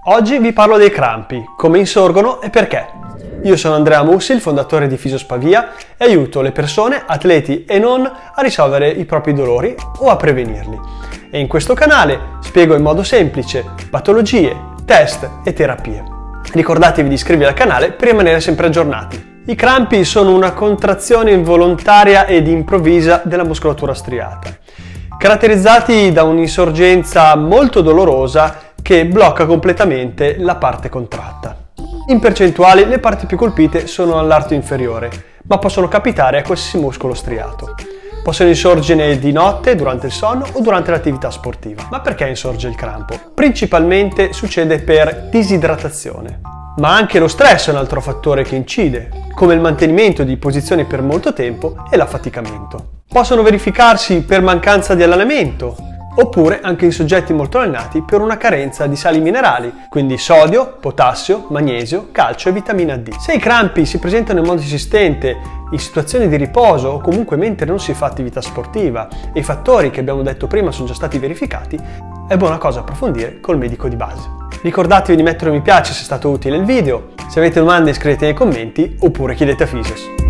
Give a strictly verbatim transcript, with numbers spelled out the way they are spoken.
Oggi vi parlo dei crampi, come insorgono e perché. Io sono Andrea Mussi, il fondatore di Fisiospavia, e aiuto le persone, atleti e non, a risolvere i propri dolori o a prevenirli. E in questo canale spiego in modo semplice patologie, test e terapie. Ricordatevi di iscrivervi al canale per rimanere sempre aggiornati. I crampi sono una contrazione involontaria ed improvvisa della muscolatura striata, caratterizzati da un'insorgenza molto dolorosa che blocca completamente la parte contratta. In percentuale le parti più colpite sono all'arto inferiore, ma possono capitare a qualsiasi muscolo striato. Possono insorgere di notte, durante il sonno o durante l'attività sportiva. Ma perché insorge il crampo? Principalmente succede per disidratazione. Ma anche lo stress è un altro fattore che incide, come il mantenimento di posizioni per molto tempo e l'affaticamento. Possono verificarsi per mancanza di allenamento, oppure anche in soggetti molto allenati per una carenza di sali minerali, quindi sodio, potassio, magnesio, calcio e vitamina D. Se i crampi si presentano in modo insistente, in situazioni di riposo o comunque mentre non si fa attività sportiva e i fattori che abbiamo detto prima sono già stati verificati, è buona cosa approfondire col medico di base. Ricordatevi di mettere un mi piace se è stato utile il video, se avete domande scrivete nei commenti oppure chiedete a Fisios.